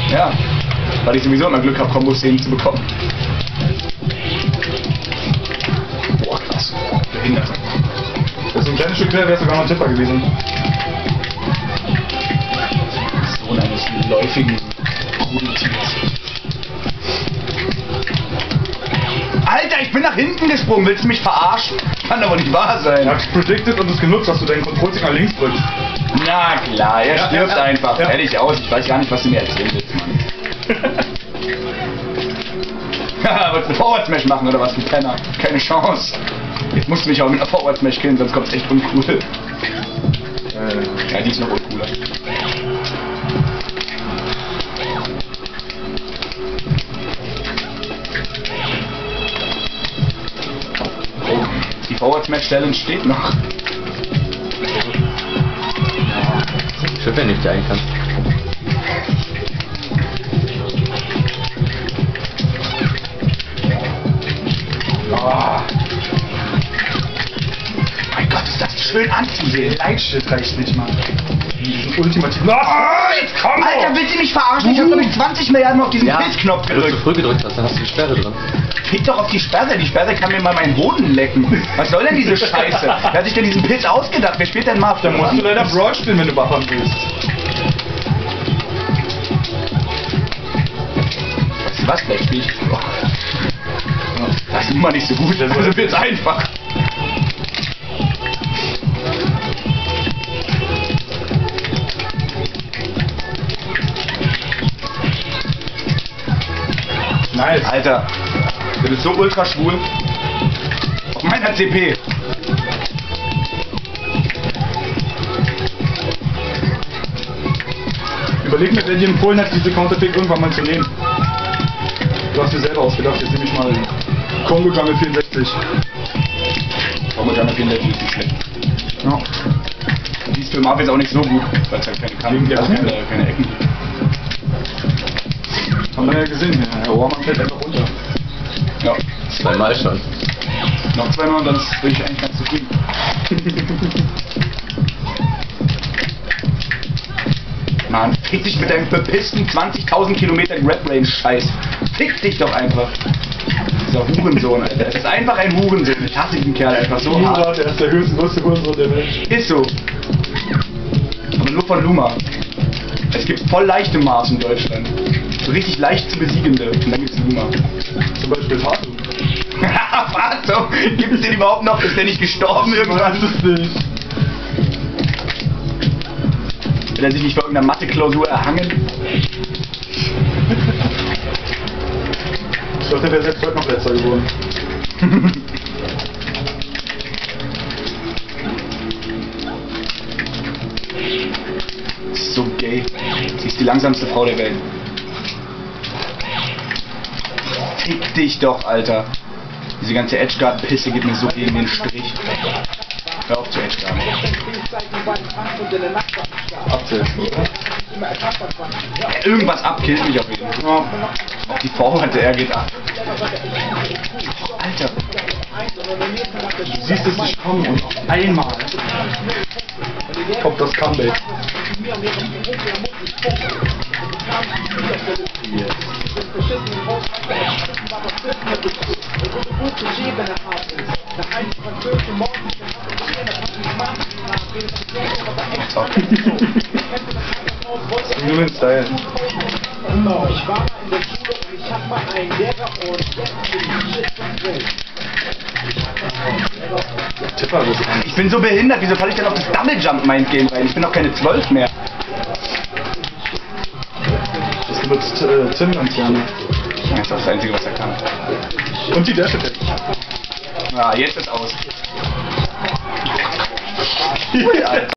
Ja, weil ich sowieso immer Glück habe, Kombos hinzubekommen. Boah, krass. Behindert. Das ist ein kleines Stück quer, wäre sogar noch ein Tipper gewesen. Sohn eines läufigen Rudeltiers. Alter, ich bin nach hinten gesprungen. Willst du mich verarschen? Kann aber nicht wahr sein. Er hat predicted und es genutzt, dass du deinen Kontrollstick nach links drückst. Na klar, er stirbt einfach. Ja. Fertig aus. Ich weiß gar nicht, was du mir erzählen willst, Mann. Wolltest du Forward Smash machen oder was, du Penner? Keine Chance. Jetzt musst du mich auch mit einer Forward Smash killen, sonst kommt's echt uncool. Ja, die ist noch uncooler. Die Forward Smash Challenge steht noch. Schön, wenn ich dir ein kannst. Oh. Mein Gott, ist das schön anzusehen. Lightshit reicht nicht mal. Diesen ultimativen. Alter, willst du mich verarschen? Ich hab glaube ich 20 Milliarden Mal auf diesen Pilzknopf Wenn du zu gedrückt. früh gedrückt hast, dann hast du die Sperre drin. Fick doch auf die Sperre. Die Sperre kann mir mal meinen Boden lecken. Was soll denn diese Scheiße? Wer hat sich denn diesen Pilz ausgedacht? Wer spielt denn mal auf der Dann musst du Musik? leider Brawl spielen, wenn du buffern willst. Weißt du was? Vielleicht spiel ich. Oh. Das ist immer nicht so gut. Das wird jetzt einfach. Nice. Alter, du bist so ultra schwul. Auf meiner CP. Überleg mir, wer dir empfohlen hat, diese Counterpick irgendwann mal zu nehmen. Du hast dir selber ausgedacht, jetzt nehme ich mal Kongo Jungle 64. Kongo Jungle 64 ist nicht schlecht. Ja. Die ist für Marvel auch nicht so gut, weil es halt keine Kanten, also keine Ecken. Haben wir ja gesehen, ja. Herr Ohrmann fällt einfach runter. Ja, Zweimal schon. noch zweimal und dann bin ich eigentlich ganz zufrieden. Mann, fick dich mit deinem verpissten 20.000 Kilometer Rap Range Scheiß. Fick dich doch einfach. Dieser Hurensohn, Alter. Das ist einfach ein Hurensohn. Ich hasse diesen Kerl einfach so hart. Luma, der ist der größte Hurensohn der Welt. Ist so. Aber nur von Luma. Es gibt voll leichte Mars in Deutschland. So richtig leicht zu besiegende. Und dann gibt's Luma. Zum Beispiel Fatu. Fato! Gibt's den überhaupt noch? Ist der nicht gestorben irgendwann? Ich weiß es nicht. Will er sich nicht vor irgendeiner Mathe-Klausur erhangen? Ich dachte, der wäre selbst heute noch letzter geworden. Das ist so gay. Sie ist die langsamste Frau der Welt. Fick dich doch, Alter. Diese ganze Edgeguard-Pisse geht mir so gegen den Strich. Hör auf zu Edgeguard. Abzählen, oder? Ja, irgendwas ab, killt mich auf jeden Fall. Ja. Auch die Forward, der geht ab. Alter. Du siehst es nicht kommen und auf einmal kommt das Comeback. Nur den Style. Ich war mal in der Schule und ich hab mal einen Lehrer und jetzt bin ich shit von Tipper, das ist Ich bin so behindert, wieso falle ich denn auf das Double Jump Mind Game rein? Ich bin doch keine 12 mehr. das benutzt Tim gerne. Das ist das Einzige, was er kann. Und die Dash Attack. Ja, jetzt ist aus. Alter.